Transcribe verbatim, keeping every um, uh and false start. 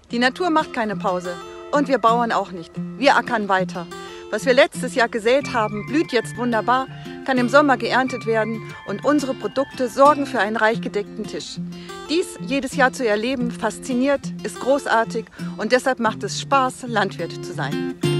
Die Natur macht keine Pause und wir Bauern auch nicht. Wir ackern weiter. Was wir letztes Jahr gesät haben, blüht jetzt wunderbar, kann im Sommer geerntet werden und unsere Produkte sorgen für einen reich gedeckten Tisch. Dies jedes Jahr zu erleben, fasziniert, ist großartig und deshalb macht es Spaß, Landwirt zu sein.